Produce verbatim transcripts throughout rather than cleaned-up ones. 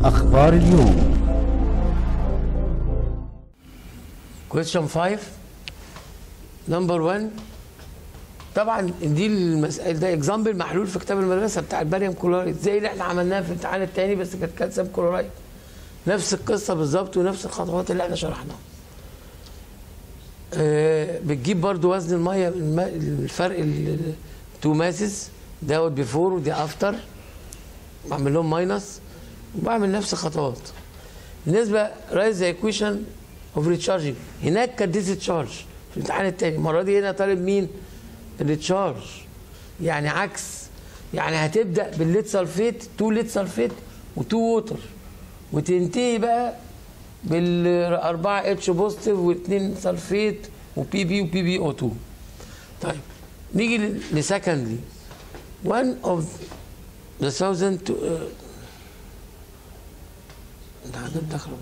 أخبار اليوم. question five number one. طبعا دي المسألة، ده اكزامبل محلول في كتاب المدرسة بتاع الباريوم كلورايد زي اللي احنا عملناها في الامتحان التاني، بس كانت كالسيوم كلورايد. نفس القصة بالظبط ونفس الخطوات اللي احنا شرحناها. أه بتجيب برضو وزن المية، الفرق التو ماسز دوت بيفور ودي افتر، بعمل لهم ماينس وبعمل نفس الخطوات. بالنسبة رايز ذا ايكويشن اوف ريتشارجنج، هناك كانت ديسشارج في الامتحان التاني، المرة دي هنا طالب مين؟ الريتشارج، يعني عكس، يعني هتبدأ بالليد سلفيت تو ليد سلفيت وتو ووتر، وتنتهي بقى بالأربعة اتش بوزيتيف واثنين سلفيت وبي بي وبي بي او اتنين. طيب نيجي لسكندلي one of the thousand to ده حاجات داخله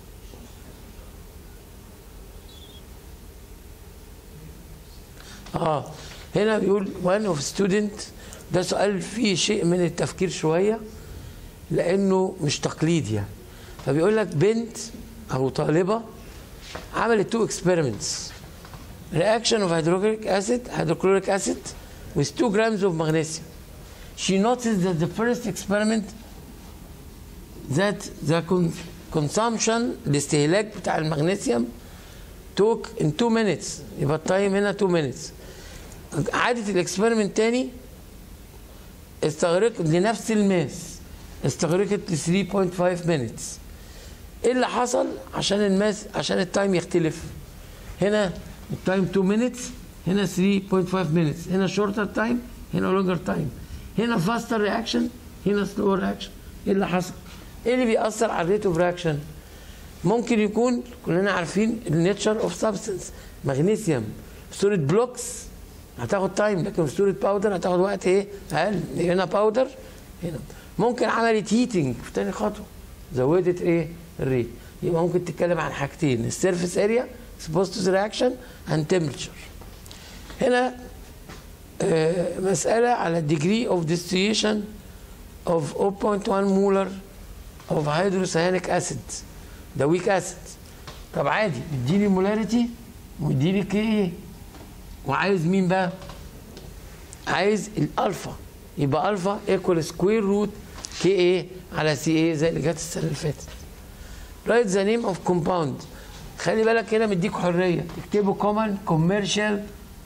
اه هنا بيقول one of student. ده سؤال فيه شيء من التفكير شويه لانه مش تقليدي يعني. فبيقول لك بنت او طالبه عملت تو اكسبيرمنتس، reaction of hydrochloric acid hydrochloric acid with two grams of magnesium. She noticed that the first experiment that the consumption الاستهلاك بتاع المغنيسيوم took in two minutes، يبقى التايم هنا two minutes. عادت الاكسبيرمنت تاني استغرقت لنفس الماس، استغرقت ثلاثة فاصلة خمسة minutes. ايه اللي حصل؟ عشان الماس، عشان التايم يختلف. هنا التايم two minutes، هنا ثلاثة فاصلة خمسة minutes، هنا شورتر تايم، هنا لونجر تايم، هنا فاستر رياكشن، هنا سلور رياكشن. ايه اللي حصل؟ ايه اللي بيأثر على الريت اوف رياكشن؟ ممكن يكون كلنا عارفين النيتشر اوف سبستنس، مغنيسيوم في صورة بلوكس هتاخد تايم، لكن في صورة باودر هتاخد وقت ايه؟ اقل. هنا باودر، هنا ممكن عملت هيتنج في تاني خطوة زودت ايه؟ الريت. يبقى ممكن تتكلم عن حاجتين، السيرفيس اريا exposed to the reaction and temperature. هنا آه مسألة على degree of distillation of zero point one molar of hydrocyanic acid، ده weak acid. طب عادي اديني مولاريتي واديني كي ايه، وعايز مين بقى؟ عايز الالفا، يبقى الفا ايكوال سكوير روت كي ايه على سي ايه زي اللي جت السنه اللي فاتت. رايت ذا نيم اوف كومباوند، خلي بالك هنا مديك حريه تكتبه كومن كوميرشال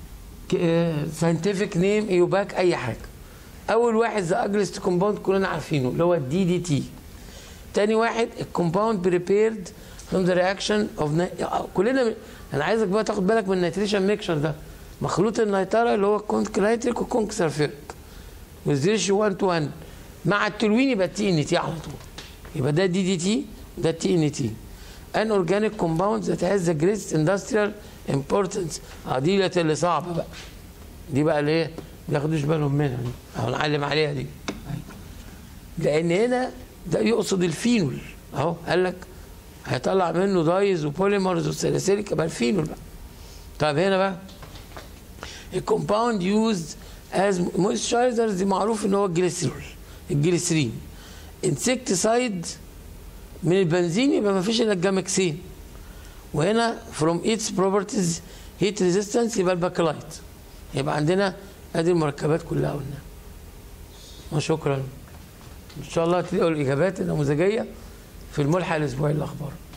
ساينتفك نيم ايوباك اي حاجه. اول واحد ذا اجلست كومباوند كلنا عارفينه اللي هو الدي دي تي. تاني واحد الكومباوند بريبيرد فروم ذا رياكشن اوف، كلنا انا عايزك بقى تاخد بالك من النيتريشن ميكشر ده، مخلوط النيترة اللي هو كونك نيتريك وكونك سلفيريك والريشيو واحد تو واحد مع التولوين يبقى تي ان تي على طول، يبقى ده دي دي تي ده تي ان تي. ان اورجانيك كومباوند ذات هاز ذا جريتست اندستريال امبورتنس. اه دي اللي صعبه بقى، دي بقى اللي ايه ما ياخدوش بالهم منها دي، اهو نعلم عليها دي، لان هنا ده يقصد الفينول اهو، قال لك هيطلع منه دايز وبوليمرز وساليسيليك يبقى الفينول بقى. طب هنا بقى الكومباوند يوزد از مويسترايزرز، دي معروف ان هو الجليسرول الجليسرين. انسكتسايد من البنزين يبقى ما فيش الا الجامكسين. وهنا فروم ايتس بروبرتيز هيت ريزيستنس يبقى الباكلايت. يبقى عندنا ادي المركبات كلها قلنا. وشكرا. ان شاء الله تلاقوا الاجابات النموذجيه في الملحق الاسبوعي للاخبار.